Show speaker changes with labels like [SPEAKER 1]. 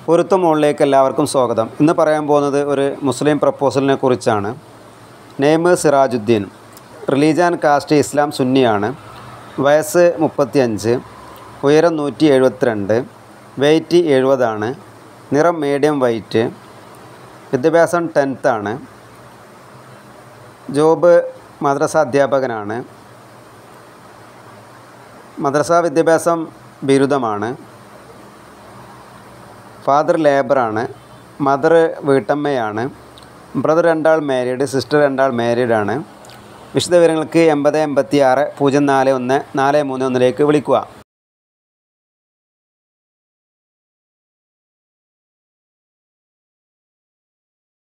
[SPEAKER 1] പൊരുത്തം മോളിലേക്ക് എല്ലാവർക്കും സ്വാഗതം. ഇന്ന് പറയാൻ പോകുന്നത് ഒരു മുസ്ലിം പ്രപ്പോസലിനെ കുറിച്ചാണ്. Name Sirajuddin, religion and caste ഇസ്ലാം സുന്നിയാണ്, വയസ്സ് 35, ഉയരം 172, വെയ്റ്റ് 70 ആണ്, നിറം മീഡിയം വൈറ്റ്, വിദ്യാഭ്യാസം 10th ആണ്, ജോബ് മദ്രസ അധ്യാപകനാണ്, മദ്രസ വിദ്യാഭ്യാസം ബിരുദമാണ്, ഫാദർ ലേബറാണ്, മദർ വീട്ടമ്മയാണ്, ബ്രദർ 2 മാരീഡ്, സിസ്റ്റർ 2 മാരീഡാണ്. വിശദവിവരങ്ങൾക്ക് 80 86 041 431 വിളിക്കുക.